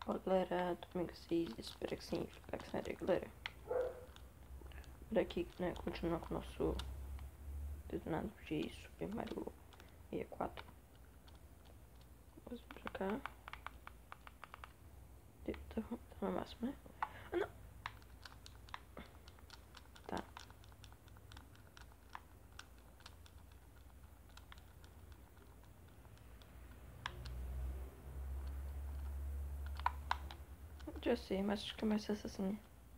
Ó, galera, domingo 6, espero que sim, ficar que sério, galera. Por aqui, né, continuar com o nosso detonado de Super Mario 64. Vamos pra cá. Tá no máximo, né? Ah, não! Tá. Já sei, mas acho que é mais essa assim.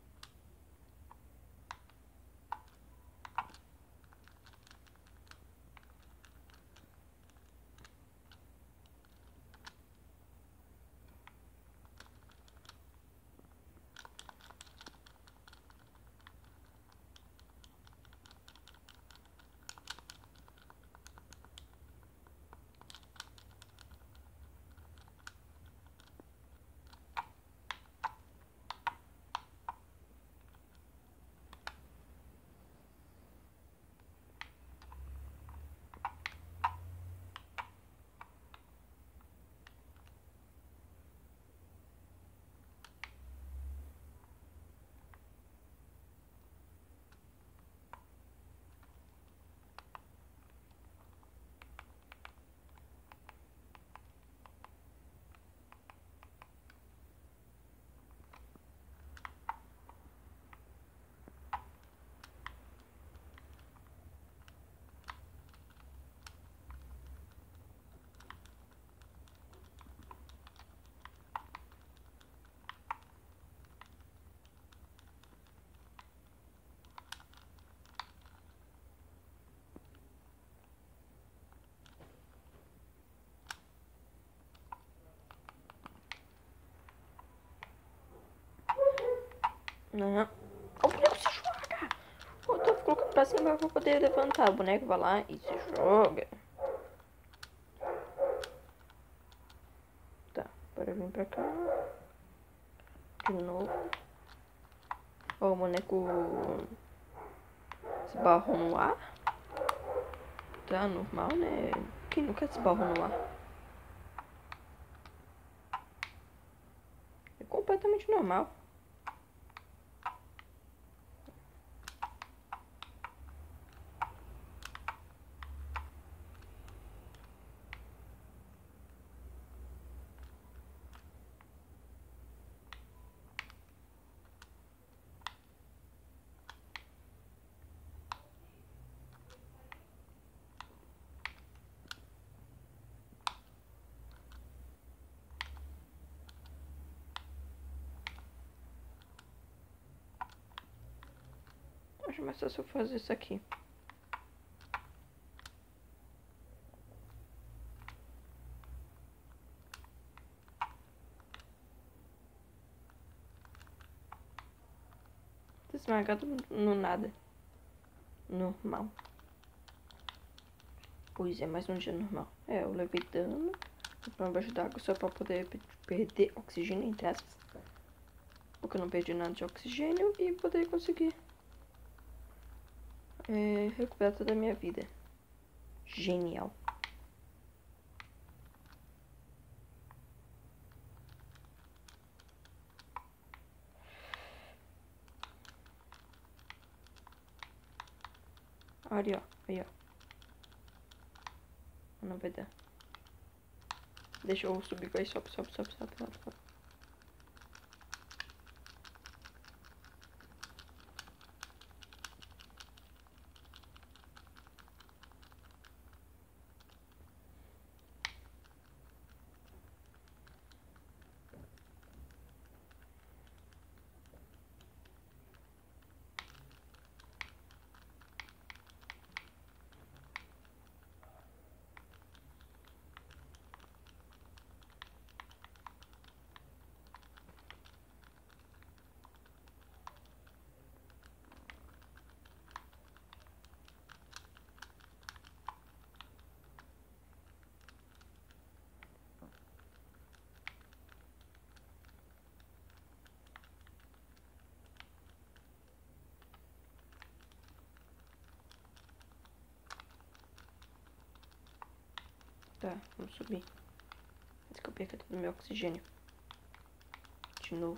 Não. O boneco se joga! Eu tô colocando pra cima pra poder levantar. O boneco vai lá e se joga. Tá, bora vir pra cá. De novo. Ó, o boneco se barrou no ar. Tá normal, né? Quem nunca se barrou no ar? É completamente normal. Acho mais fácil eu fazer isso aqui. Esmagado no nada. Normal. Pois é, mais um dia normal. É, eu levei dano pra baixo d'água só pra poder perder oxigênio, entre aspas. Porque eu não perdi nada de oxigênio e poder conseguir recuperar toda a minha vida. Genial. Olha, ó. Aí, ó. Não vai dar. Deixa eu subir, vai, sobe, sobe, sobe, sobe, sobe, sobe. Tá, vamos subir. Antes que eu perca todo o meu oxigênio. de novo.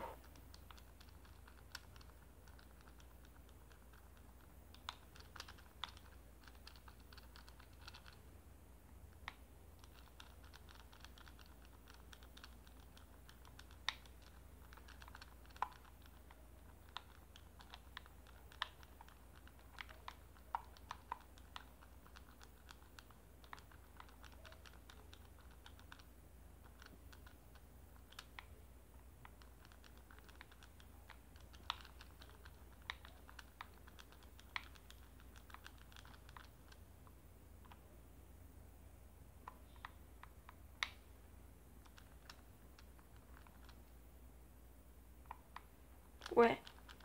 Ué.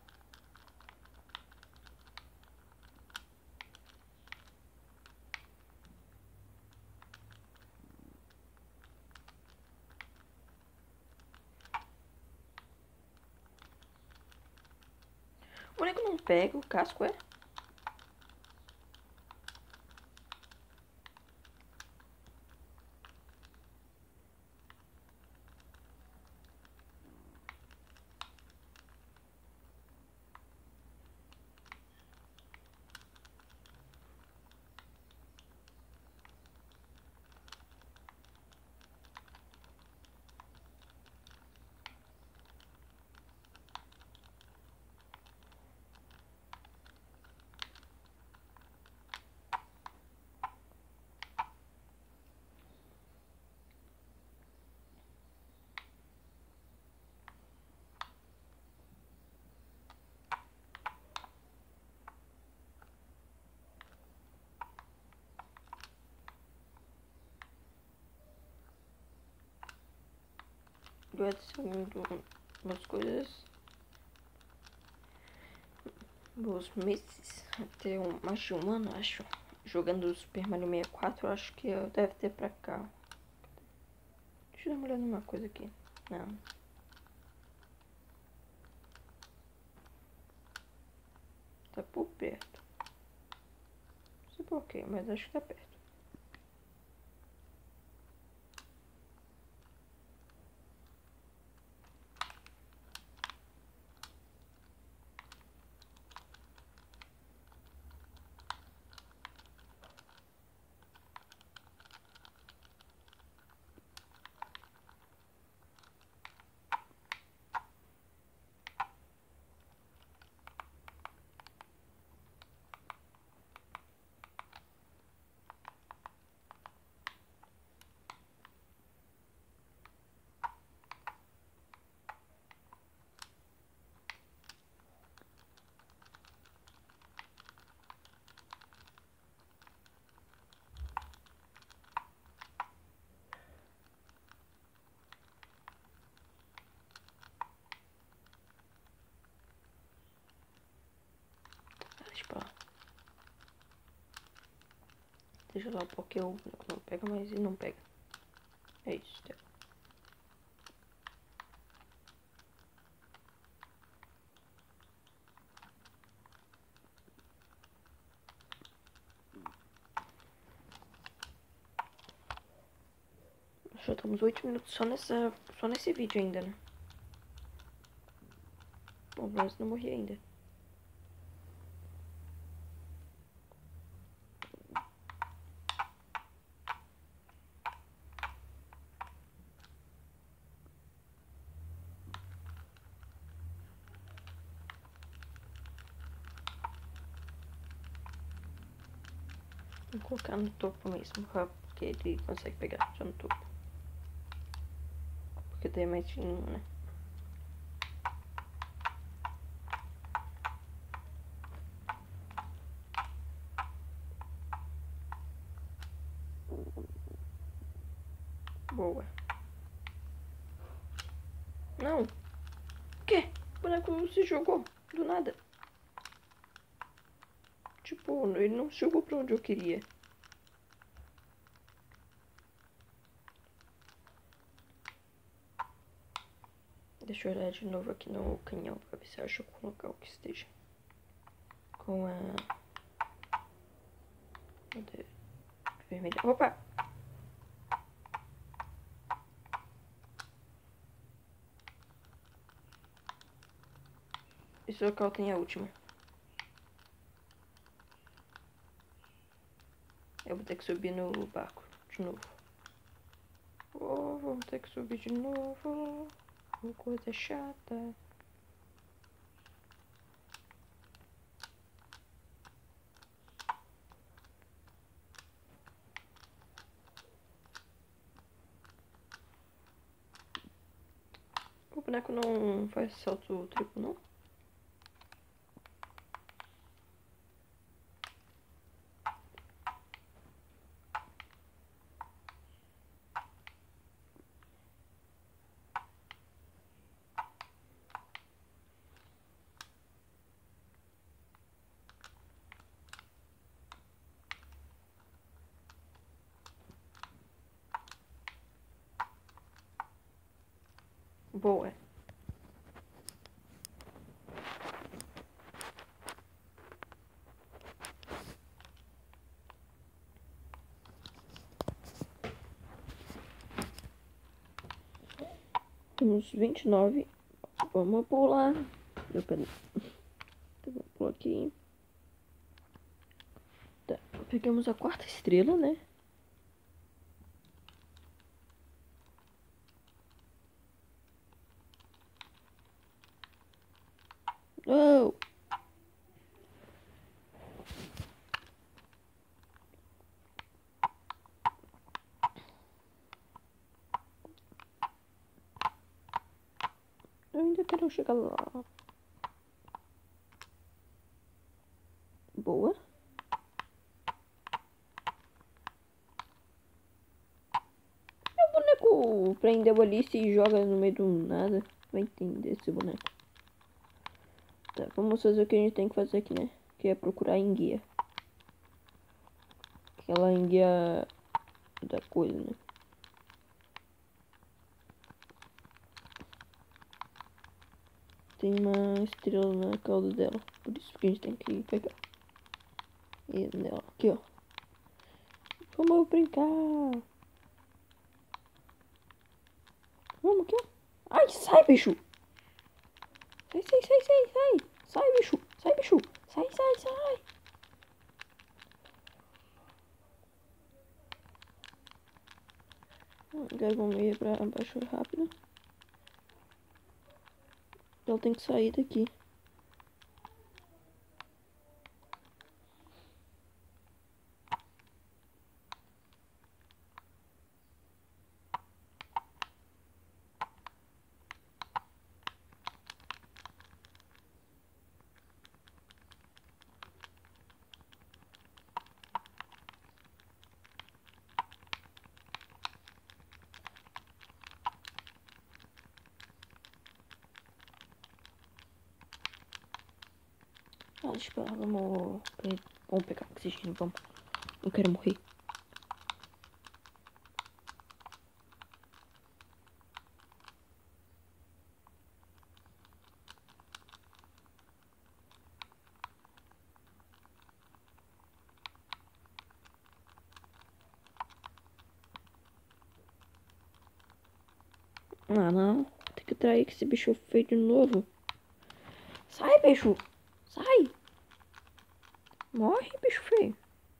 O boneco não pega o casco, é? Eu adiciono umas coisas. Os meses, até mais de um ano, acho. Jogando o Super Mario 64, eu acho que deve ter pra cá. Deixa eu dar uma olhada numa coisa aqui. Não. Tá por perto. Não sei porquê, mas acho que tá perto. Deixa pra lá. Deixa lá porque o boneco não pega, mas ele não pega. É isso, tá? Já estamos 8 minutos só nesse vídeo ainda, né? Bom, mas não morri ainda. Vou colocar no topo mesmo, porque ele consegue pegar já no topo. Porque tem mais de um, né? Boa. Não. O quê? O boneco se jogou do nada. Tipo, ele não se jogou pra onde eu queria. Deixa eu olhar de novo aqui no canhão pra ver se eu acho algum local que esteja com a madeira vermelha. Opa! Esse local tem a última. Eu vou ter que subir no barco de novo. Oh, vamos ter que subir de novo. Uma coisa chata. O boneco não faz salto triplo, não? Boa. Temos 29. Vamos pular. Vamos pular aqui. Tá. Pegamos a quarta estrela, né? Oh! Eu ainda quero chegar lá. Boa. O boneco prendeu ali e se joga no meio do nada. Vai entender esse boneco. Tá, vamos fazer o que a gente tem que fazer aqui, né? Que é procurar em guia. Aquela em guia da coisa, né? Tem uma estrela na cauda dela. Por isso que a gente tem que pegar. E nela. Aqui, ó. Vamos brincar. Vamos aqui, ó. Ai, sai, bicho. Sai, sai, sai, sai, sai. Sai, bicho. Sai, bicho. Sai, sai, sai. Agora vamos ir pra baixo rápido. Ela tem que sair daqui. Ah, deixa eu pegar. Vamos pegar oxigênio, vamos. Não quero morrer. Ah, não. Tem que atrair esse bicho feio de novo. Sai, bicho. Sai. Morre, bicho feio.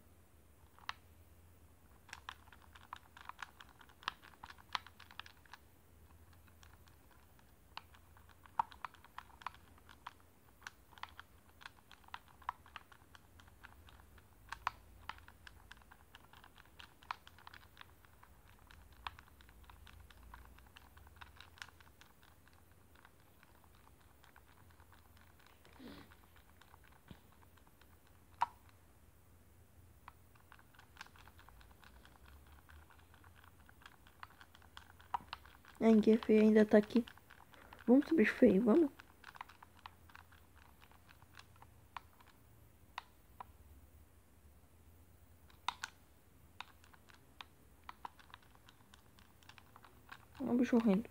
A enguia feia ainda tá aqui. Vamos, bicho feio, vamos. Olha o bicho horrendo.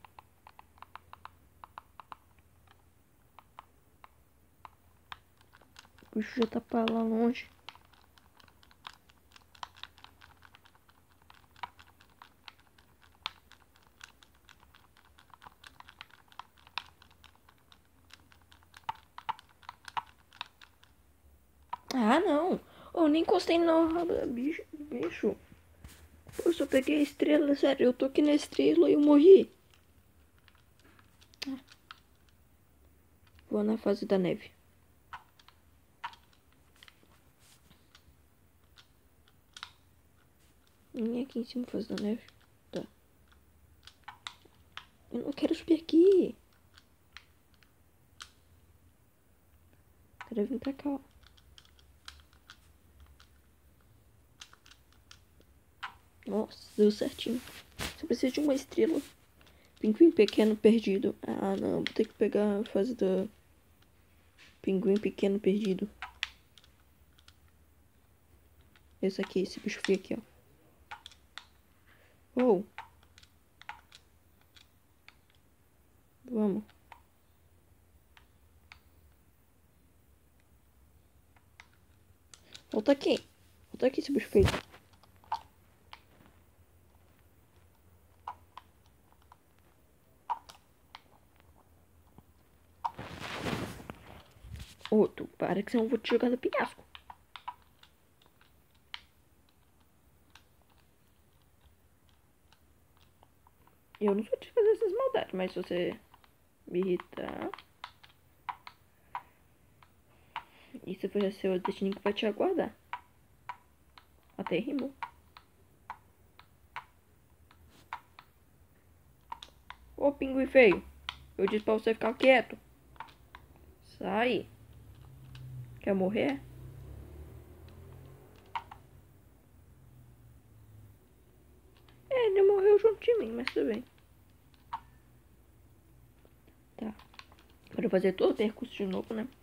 O bicho já tá pra lá longe. não. Eu nem encostei no bicho. Eu só peguei a estrela, sério. Eu tô aqui na estrela e eu morri. Vou na fase da neve. Nem aqui em cima fase da neve. Tá. Eu não quero subir aqui. Quero vir pra cá, ó. Nossa, deu certinho. Só preciso de uma estrela. Pinguim pequeno perdido. Ah, não. Vou ter que pegar a fase da... Pinguim pequeno perdido. Esse aqui, esse bicho feio aqui, ó. Oh. Vamos. Volta aqui. Volta aqui, esse bicho feio. Ô, tu para que senão eu vou te jogar do penhasco. Eu não sou de fazer essas maldades, mas se você me irritar... Isso vai ser o destino que vai te aguardar. Até rimou. Ô, pinguim feio. Eu disse pra você ficar quieto. Sai. Quer morrer? É, ele morreu junto de mim, mas tudo bem. Tá. Agora eu fazer todo o percurso de novo, né?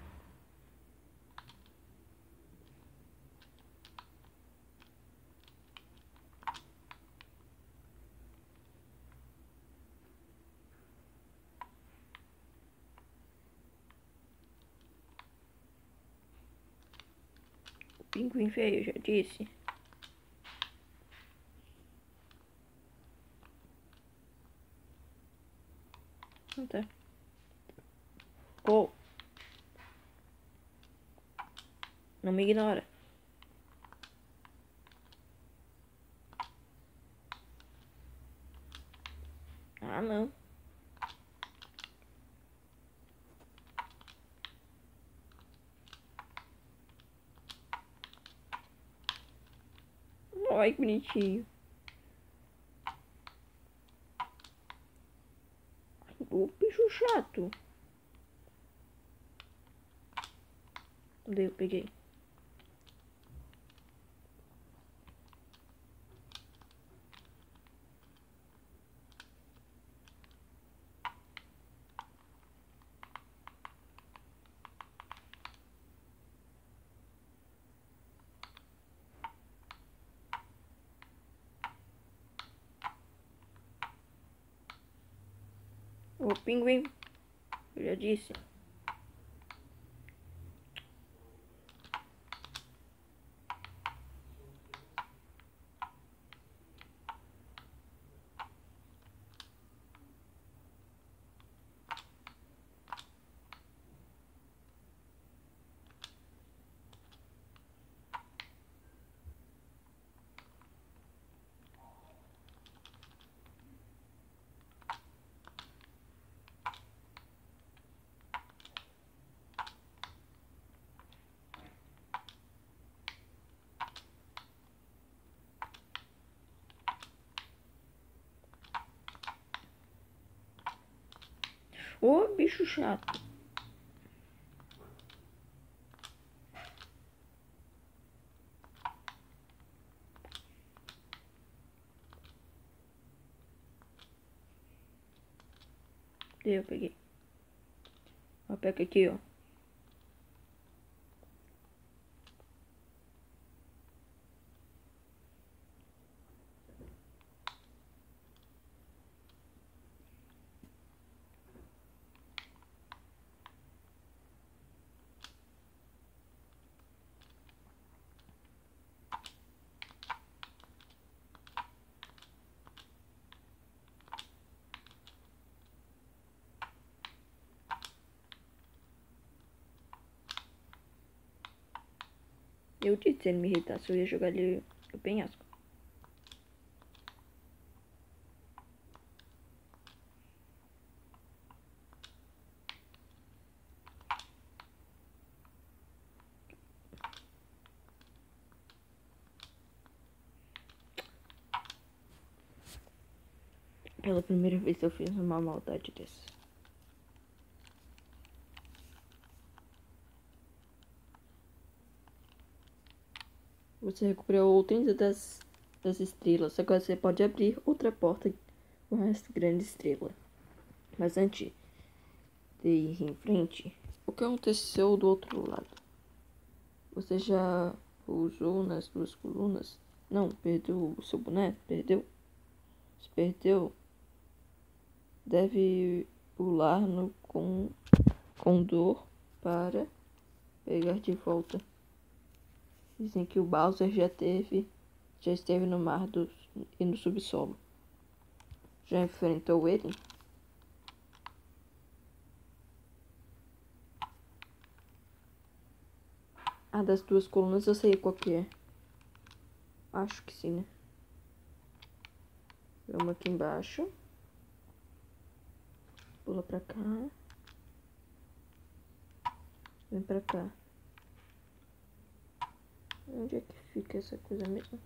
O pinguim feio, já disse. Não tá. Oh. Não me ignora. Ah, não. Ai, que bonitinho. O bicho chato. Daí eu peguei. O pinguim. Eu já disse. Ô, bicho chato. Daí eu peguei. Ó, pega aqui, ó. Eu disse, se ele me irritasse, eu ia jogar ele no penhasco. Pela primeira vez eu fiz uma maldade dessa. Você recuperou 30 das estrelas. Agora você pode abrir outra porta com essa grande estrela. Mas antes de ir em frente, o que aconteceu do outro lado? Você já usou nas duas colunas? Não, perdeu o seu boneco? Perdeu? Se perdeu, deve pular no condor para pegar de volta. Dizem que o Bowser já esteve no mar e no subsolo. Já enfrentou ele? A das duas colunas eu sei qual que é. Acho que sim, né? Vamos aqui embaixo. Pula pra cá. Vem pra cá. Onde é que fica essa coisa mesmo?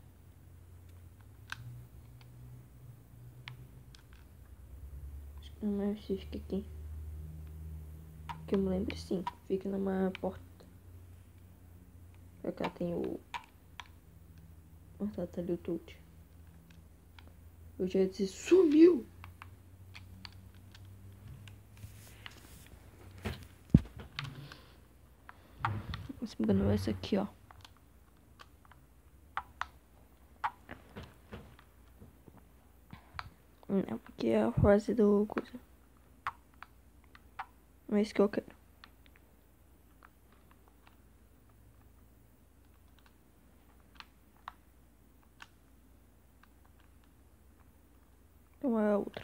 Acho que não é se fica aqui. Que eu me lembro, sim. Fica numa porta. Pra cá tem o... tá ali o Toad. Eu já disse, sumiu! Se me engano, essa aqui, ó. Não, porque é a frase do coisa. Não é isso que eu quero. Então é a outra.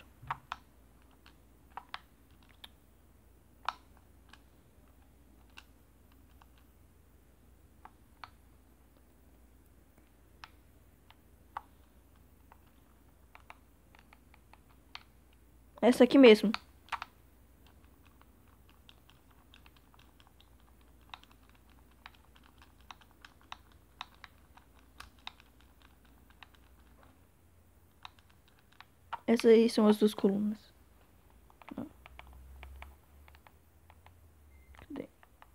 Essa aqui mesmo. Essas aí são as duas colunas. Cadê?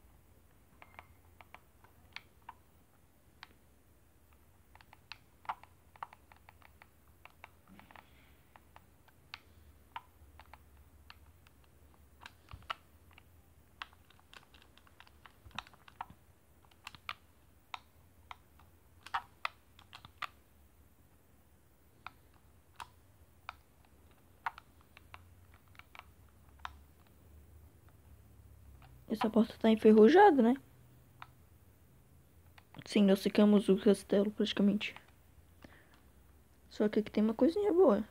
Essa porta tá enferrujada, né? Sim, nós secamos o castelo praticamente. Só que aqui tem uma coisinha boa.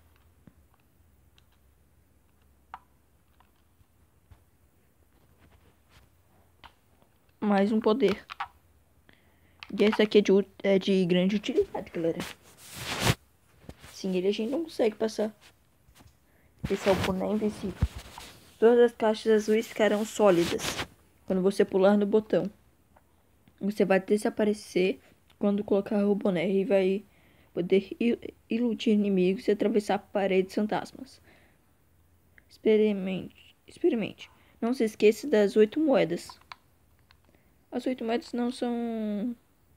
Mais um poder. E esse aqui é de grande utilidade, galera. Sem ele a gente não consegue passar. Esse é o boné invencível. Todas as caixas azuis ficarão sólidas quando você pular no botão. Você vai desaparecer quando colocar o boné e vai poder iludir inimigos e atravessar paredes fantasmas. Experimente. Não se esqueça das 8 moedas. As 8 moedas não são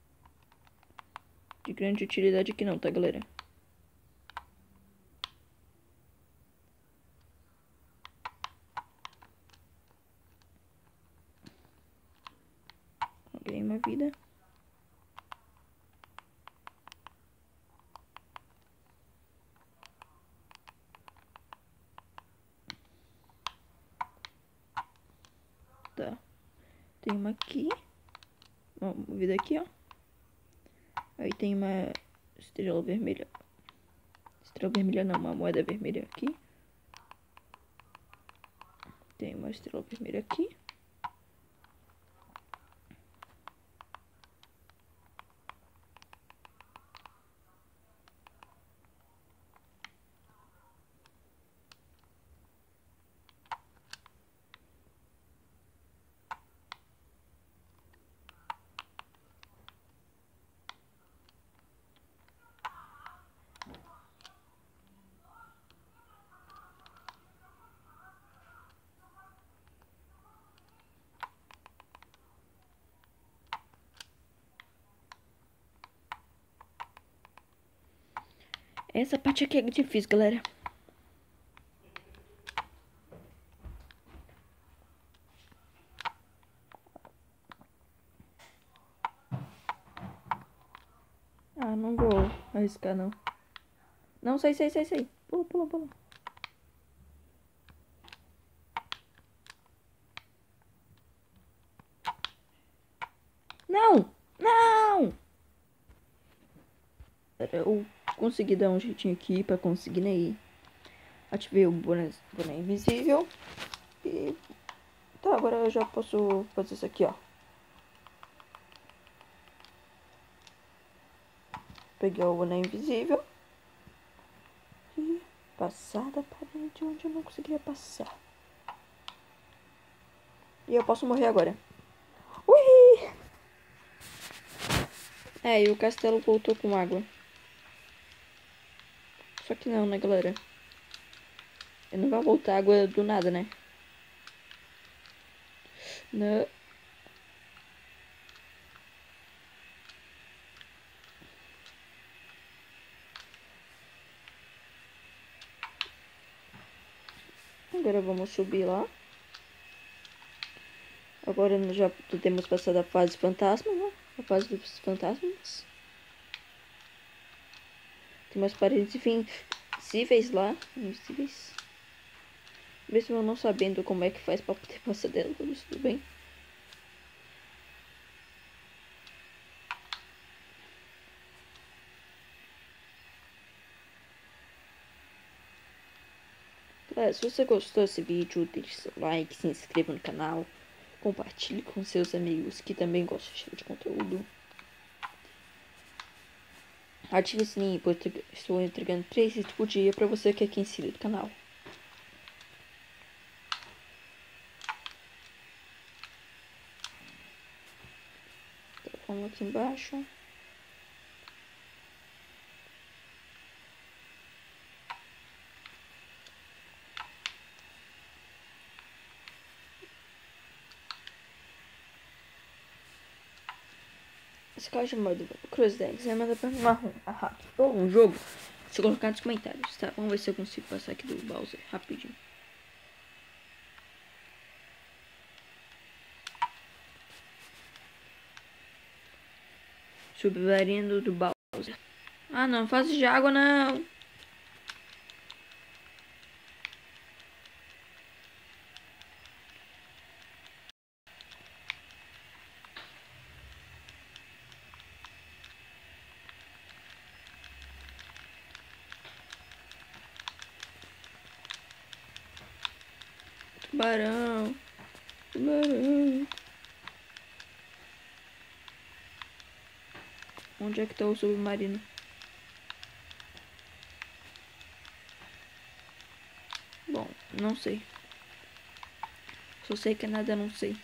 de grande utilidade aqui não, tá, galera? Ganhei uma vida. Tá. Tem uma aqui. Uma vida aqui, ó. Aí tem uma estrela vermelha. Estrela vermelha não, uma moeda vermelha aqui. Tem uma estrela vermelha aqui. Essa parte aqui é difícil, galera. Ah, não vou arriscar, não. Não, sai. Pula. Não! Eu consegui dar um jeitinho aqui pra conseguir ir. Ativei o boné invisível. E... Tá, agora eu já posso fazer isso aqui, ó. Peguei o boné invisível. E passar da parede onde eu não conseguia passar. E eu posso morrer agora. Ui! E o castelo voltou com água. Só que não, né, galera? Ele não vai voltar água do nada, né? Não. Agora vamos subir lá. Agora nós já temos passado a fase fantasma, né? A fase dos fantasmas. Tem umas paredes invisíveis lá. Invisíveis. Mesmo eu não sabendo como é que faz pra poder passar dela, mas tudo bem. Galera, se você gostou desse vídeo, deixe seu like, se inscreva no canal. Compartilhe com seus amigos que também gostam de tipo de conteúdo. Ative o sininho, pois estou entregando 3 vídeos por dia pra você que é quem inscrito do canal. Então, vamos aqui embaixo. Esse cara chamado Cruzdex é manda pra mim marrom. Ou um jogo. Deixa eu colocar nos comentários, tá? Vamos ver se eu consigo passar aqui do Bowser rapidinho. Submarino do Bowser. Ah, não, fase de água não. Tubarão. Onde é que tá o submarino? Bom, não sei. Só sei que nada não sei.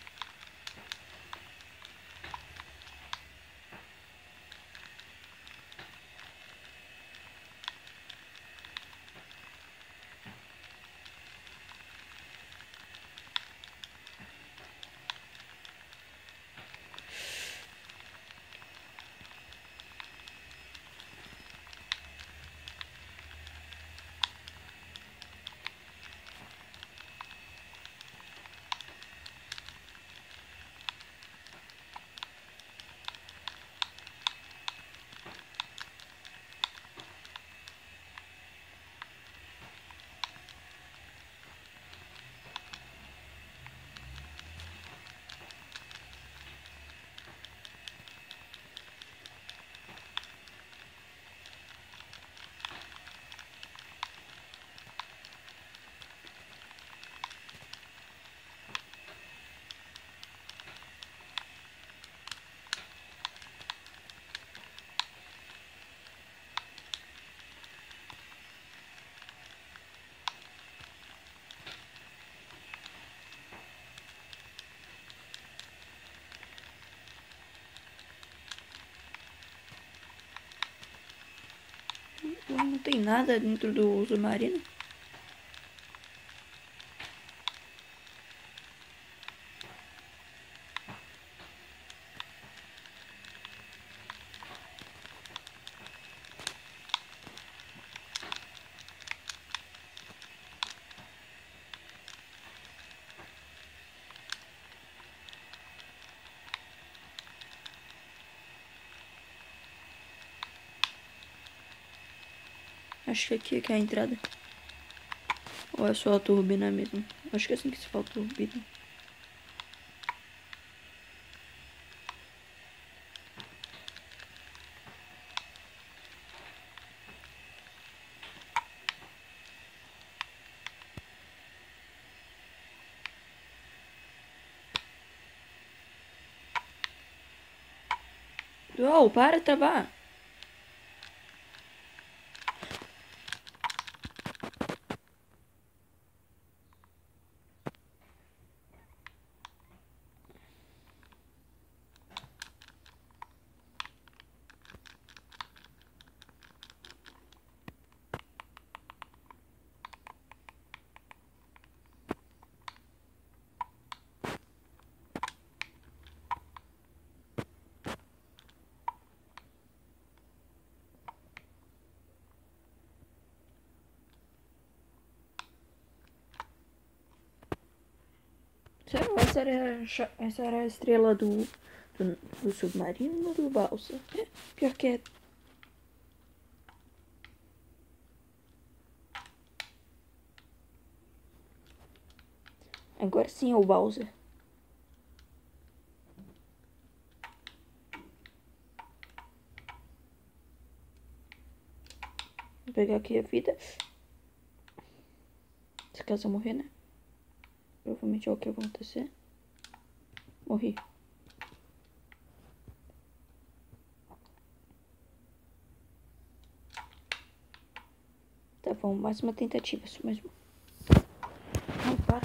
Não tem nada dentro do submarino. Acho que aqui é que é a entrada. Ou é só a turbina mesmo? Acho que é assim que se fala turbina. Uau, para de travar! Sério, essa era a estrela do submarino ou do balsa? É, pior que é. Agora sim é o Bowser. Vou pegar aqui a vida. Se caso eu morrer, né? Provavelmente é o que vai acontecer. Morri. Tá bom, mais uma tentativa, isso mesmo. Não, para.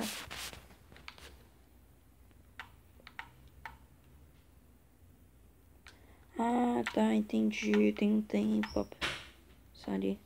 Ah, tá, entendi. Tem um tempo. Sorry.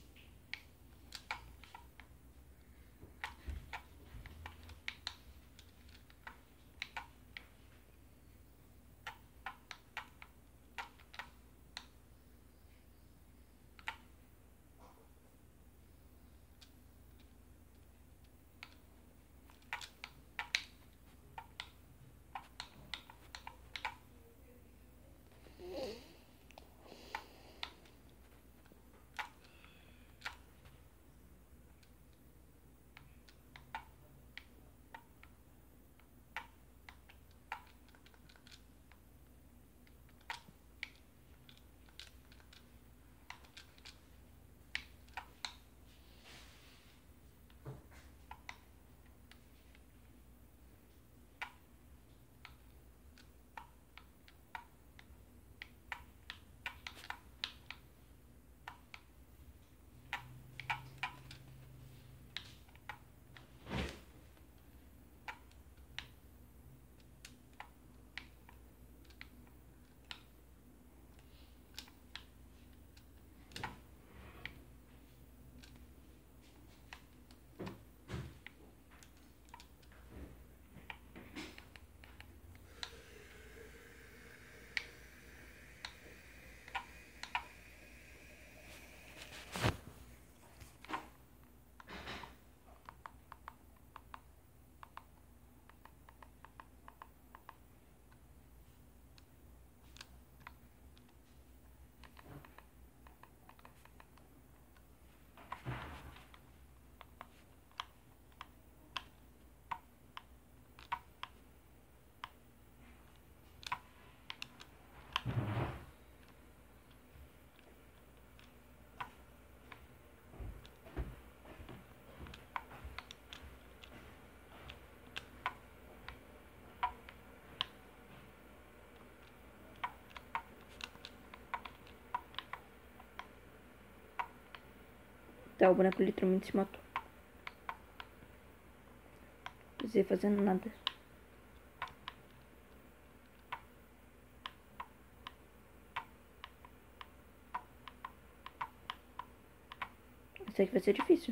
Tá, o boneco literalmente se matou. Não precisei fazendo nada. Isso aqui vai ser difícil.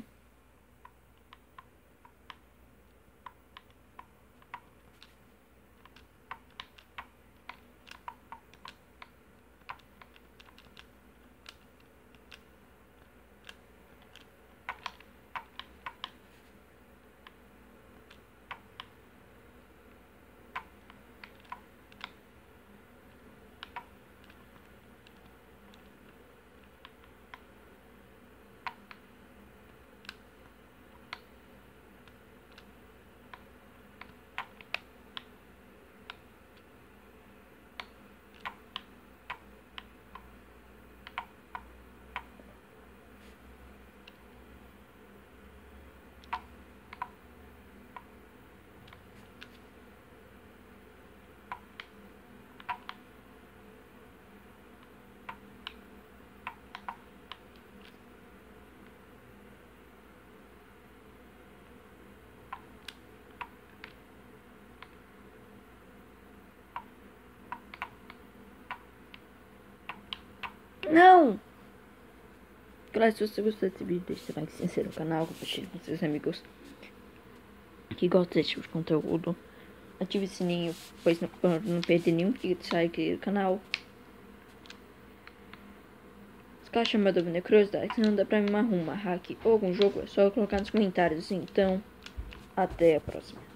Não! Galera, se você gostou desse vídeo, deixe seu like, se inscreva no canal, compartilhe com seus amigos que gostam desse tipo de conteúdo. Ative o sininho, pois não perder nenhum vídeo que sai aqui do canal. Se caso tiver uma dúvida, curiosidade, se não dá pra me arrumar hack ou algum jogo, é só colocar nos comentários. Então, até a próxima.